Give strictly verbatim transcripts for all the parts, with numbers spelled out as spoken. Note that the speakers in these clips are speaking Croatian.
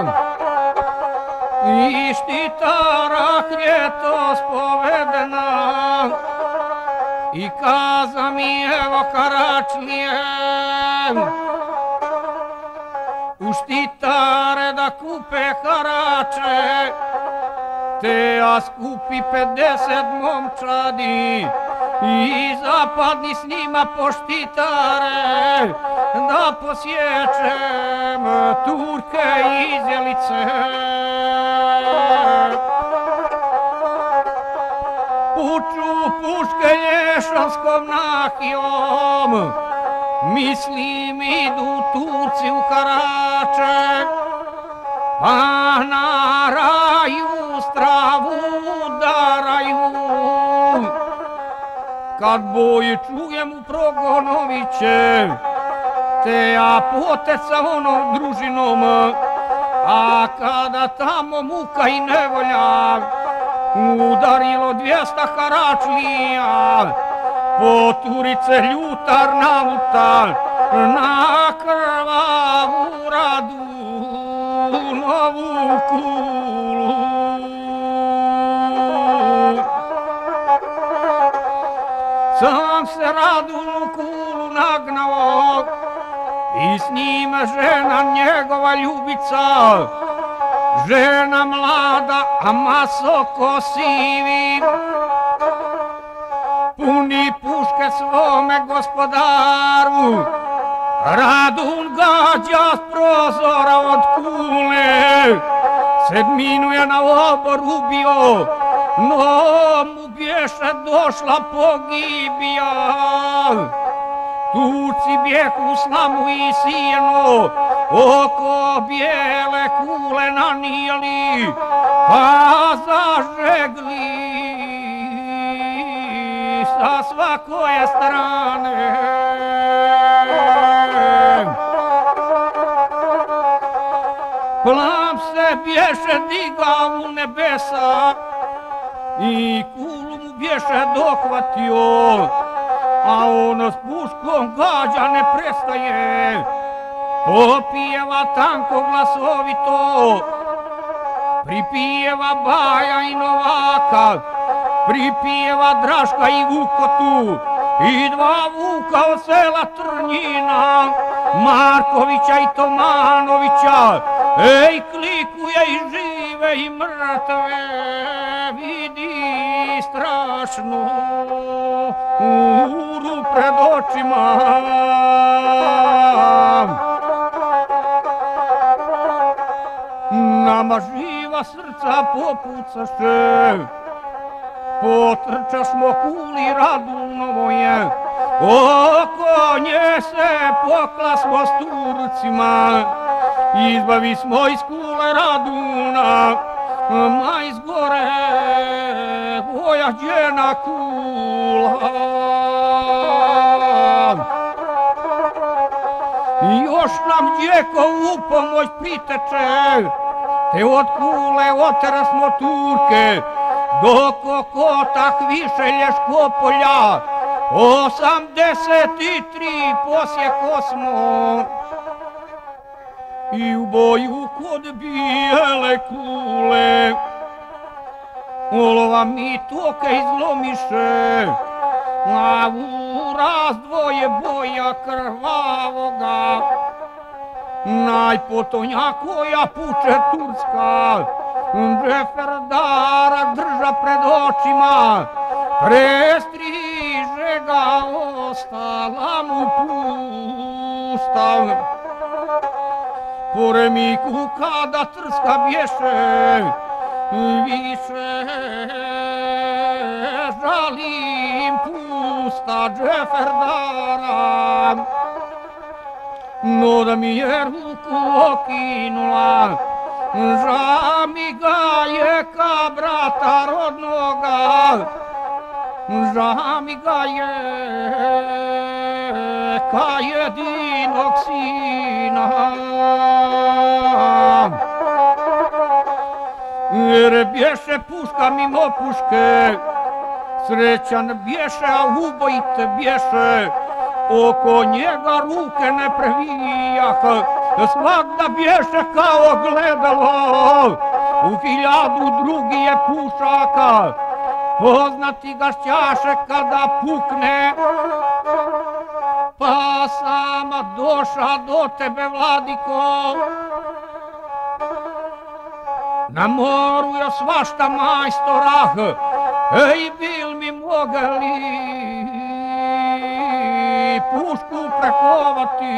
I štitara ljeto spovedena i kaza mi evo Karačlije u štitare da kupe harače, te a skupi pedeset momčadi i zapadni s njima po štitare da posječem Turke i Izjelice. Puču puške lješanskom nahijom, mislim idu Turci u harače, pa naraju stravu udaraju. Kad boje čujem u Progonoviće, te ja poteca onom družinom, a kada tamo muka i nevolja udarilo dvijesta Karačlija, po Turice ljutar navuta na krvavu Radunovu kulu. Sam se Radunu kulu nagnao i s njime žena njegova Ljubica, žena mlada, a masoko sivi, puni puške svome gospodaru. Radun gađa s prozora od kule, sedminu je na obor ubio, no mu bješe došla pogibija. Turci bijehu u slamu i sijeno, oko bijele kule nanijeli, pa zažegli sa svakoje strane. Plam se bješe digao u nebesa i kulu mu bješe dohvatio, a ono s puškom gađa ne prestaje. Popijeva tanko glasovito, pripijeva Baja i Novaka, pripijeva Draška i Vukotu i dva Vuka od sela Trnjina, Markovića i Tomanovića. Ej, klikuje i žive i mrtve, vidi strašnu uru pred očima. Nama živa srca popucaše, potrčasmo kuli Radunovoje, oko nje se poklasmo s Turcima, izbavismo iz kule Raduna, ma iz gore ojađena kula. Još nam djeko u pomoć priteče, te od kule oterasmo Turke, dok oko tak više Lješkopolja, osamdeset tri posjekosmo. I u boju kod bijele kule, olova mi toke izlomiše, a u razdvoje boja krvavoga, najpotonja koja puče Turska, Džeferdara drža pred očima, prestriže ga, ostala mu pusta. Po remiku kada Trska bješe, više žalim pusta Džeferdara. No da mi je ruku okinula, ža mi ga je ka brata rodnoga, ža mi ga je ka jedinog sina. Jer bješe puška mimo puške, srećan bješe, a ubojit bješe, oko njega ruke ne previjah, svakda bješe kao gledalo, u hiljadu drugije pušaka, poznati gašćaše kada pukne, pa sama doša do tebe, vladiko. Na moru je svašta majstorah, ej, bil mi mogli pušku prekovati.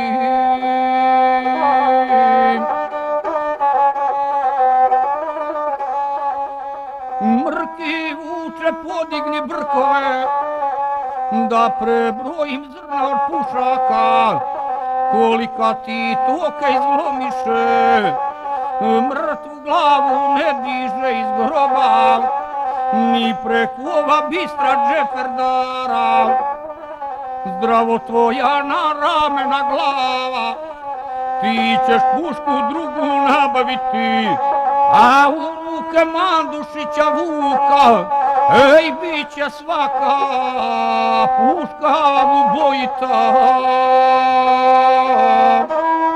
Mrki vuče, podigni brkove, da prebrojim zrna od pušaka, kolika ti toka izlomiše, mrtvu glavu ne diže iz groba, ni preko ova bistra džeperdara. Zdravo tvoja na ramena glava, ti ćeš pušku drugu nabaviti, a u ruke Mandušića Vuka, ej, bit će svaka puška ubojita.